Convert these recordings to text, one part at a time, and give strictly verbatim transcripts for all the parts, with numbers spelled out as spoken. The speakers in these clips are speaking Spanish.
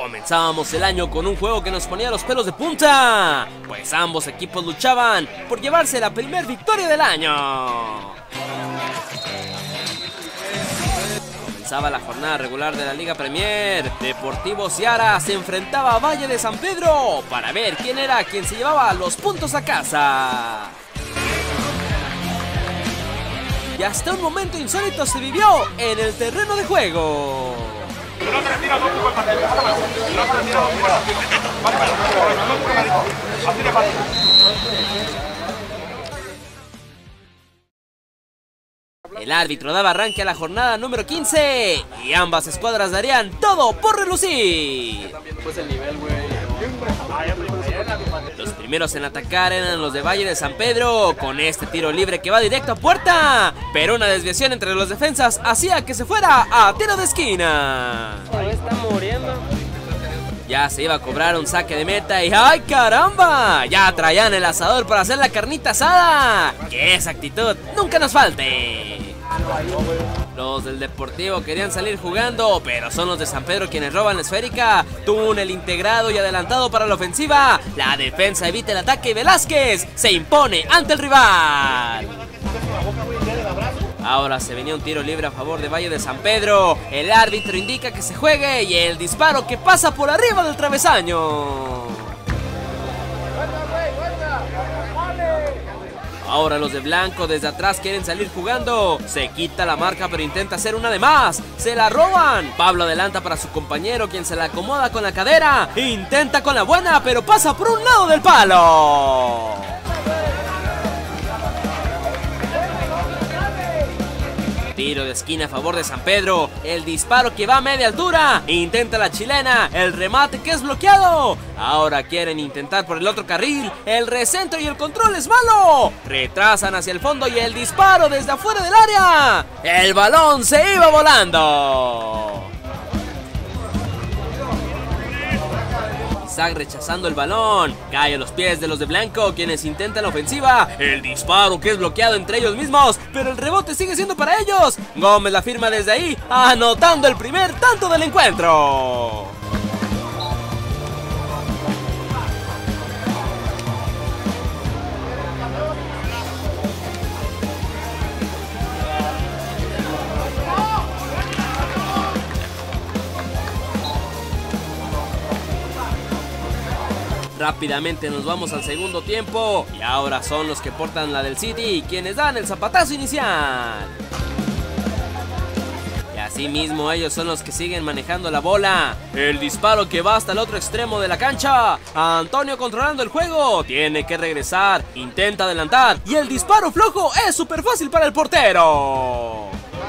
Comenzábamos el año con un juego que nos ponía los pelos de punta, pues ambos equipos luchaban por llevarse la primer victoria del año. Comenzaba la jornada regular de la Liga Premier. Deportivo Seara se enfrentaba a Valle de San Pedro para ver quién era quien se llevaba los puntos a casa. Y hasta un momento insólito se vivió en el terreno de juego. El árbitro daba arranque a la jornada número quince y ambas escuadras darían todo por relucir. Los primeros en atacar eran los de Valle de San Pedro, con este tiro libre que va directo a puerta, pero una desviación entre los defensas hacía que se fuera a tiro de esquina. Está muriendo. Ya se iba a cobrar un saque de meta y ¡ay caramba! Ya traían el asador para hacer la carnita asada. ¡Que esa actitud nunca nos falte! Los del Deportivo querían salir jugando, pero son los de San Pedro quienes roban la esférica. Túnel integrado y adelantado para la ofensiva. La defensa evita el ataque y Velázquez se impone ante el rival. Ahora se venía un tiro libre a favor de Valle de San Pedro. El árbitro indica que se juegue y el disparo que pasa por arriba del travesaño. Ahora los de blanco desde atrás quieren salir jugando. Se quita la marca pero intenta hacer una de más. Se la roban. Pablo adelanta para su compañero quien se la acomoda con la cadera. Intenta con la buena pero pasa por un lado del palo. Tiro de esquina a favor de San Pedro. El disparo que va a media altura. Intenta la chilena. El remate que es bloqueado. Ahora quieren intentar por el otro carril. El recentro y el control es malo. Retrasan hacia el fondo y el disparo desde afuera del área. El balón se iba volando. Isaac rechazando el balón, cae a los pies de los de blanco quienes intentan la ofensiva. El disparo que es bloqueado entre ellos mismos, pero el rebote sigue siendo para ellos. Gómez la firma desde ahí, anotando el primer tanto del encuentro. Rápidamente nos vamos al segundo tiempo y ahora son los que portan la del City quienes dan el zapatazo inicial. Y así mismo ellos son los que siguen manejando la bola. El disparo que va hasta el otro extremo de la cancha. Antonio controlando el juego, tiene que regresar, intenta adelantar y el disparo flojo es súper fácil para el portero.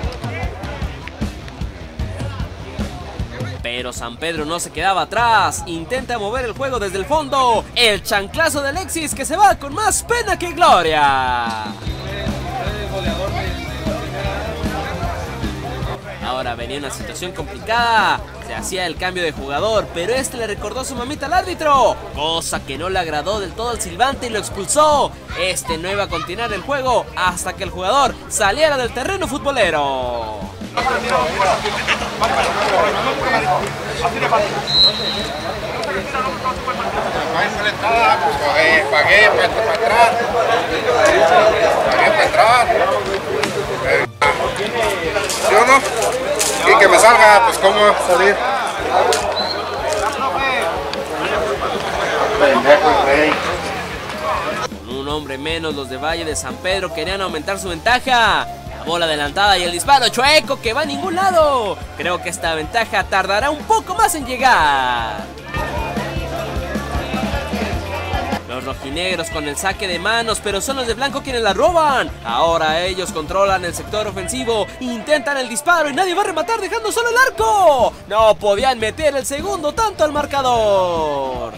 Pero San Pedro no se quedaba atrás, intenta mover el juego desde el fondo. El chanclazo de Alexis que se va con más pena que gloria. Ahora venía una situación complicada. Se hacía el cambio de jugador, pero este le recordó a su mamita al árbitro, cosa que no le agradó del todo al silbante y lo expulsó. Este no iba a continuar el juego hasta que el jugador saliera del terreno futbolero. ¿Sí o no? Y que me salga, pues cómo salir. Con un hombre menos, los de Valle de San Pedro querían aumentar su ventaja. La bola adelantada y el disparo chueco que va a ningún lado. Creo que esta ventaja tardará un poco más en llegar. Los rojinegros con el saque de manos, pero son los de blanco quienes la roban. Ahora ellos controlan el sector ofensivo, intentan el disparo y nadie va a rematar dejando solo el arco. No podían meter el segundo tanto al marcador.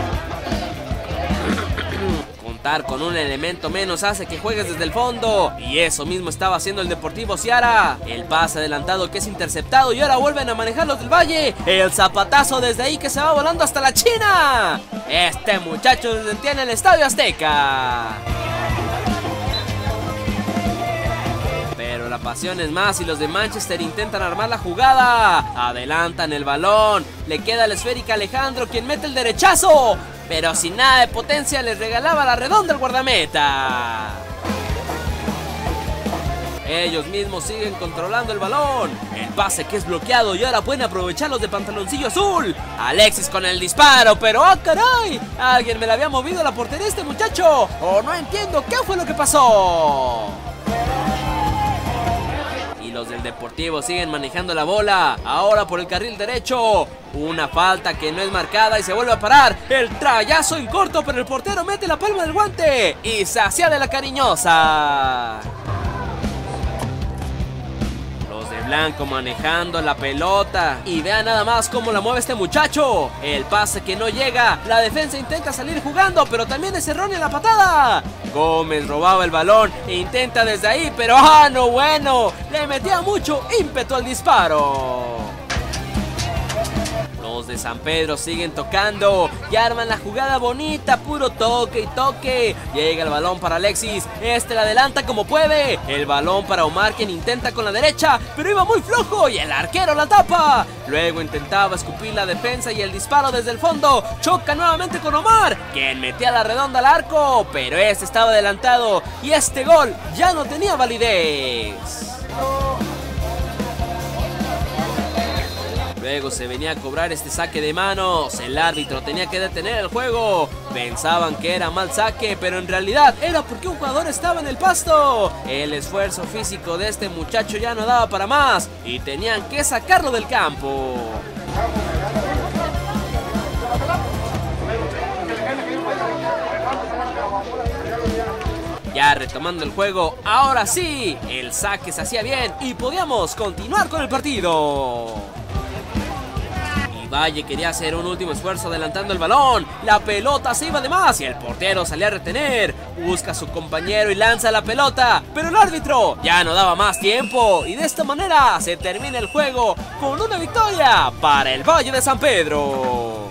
Contar con un elemento menos hace que juegues desde el fondo, y eso mismo estaba haciendo el Deportivo Seara. El pase adelantado que es interceptado y ahora vuelven a manejar los del Valle. El zapatazo desde ahí que se va volando hasta la China. Este muchacho se sentía en el Estadio Azteca. Pero la Atrapaciones más y los de Manchester intentan armar la jugada. Adelantan el balón. Le queda la esférica a Alejandro, quien mete el derechazo. Pero sin nada de potencia les regalaba la redonda al guardameta. Ellos mismos siguen controlando el balón. El pase que es bloqueado y ahora pueden aprovechar los de pantaloncillo azul. Alexis con el disparo, pero ¡ah, caray! Alguien me le había movido la portería a este muchacho. O no entiendo qué fue lo que pasó. Y los del Deportivo siguen manejando la bola. Ahora por el carril derecho. Una falta que no es marcada y se vuelve a parar. El trayazo en corto, pero el portero mete la palma del guante y se hacía de la cariñosa. Blanco manejando la pelota y vean nada más cómo la mueve este muchacho. El pase que no llega, la defensa intenta salir jugando, pero también es errónea la patada. Gómez robaba el balón e intenta desde ahí, pero ¡ah, no bueno! Le metía mucho ímpetu al disparo. Los de San Pedro siguen tocando y arman la jugada bonita, puro toque y toque. Llega el balón para Alexis, este la adelanta como puede. El balón para Omar, quien intenta con la derecha, pero iba muy flojo y el arquero la tapa. Luego intentaba escupir la defensa y el disparo desde el fondo. Choca nuevamente con Omar, quien metía la redonda al arco, pero este estaba adelantado y este gol ya no tenía validez. Luego se venía a cobrar este saque de manos. El árbitro tenía que detener el juego. Pensaban que era mal saque, pero en realidad era porque un jugador estaba en el pasto. El esfuerzo físico de este muchacho ya no daba para más y tenían que sacarlo del campo. Ya retomando el juego, ahora sí, el saque se hacía bien y podíamos continuar con el partido. Valle quería hacer un último esfuerzo adelantando el balón. La pelota se iba de más y el portero salía a retener. Busca a su compañero y lanza la pelota, pero el árbitro ya no daba más tiempo. Y de esta manera se termina el juego con una victoria para el Valle de San Pedro.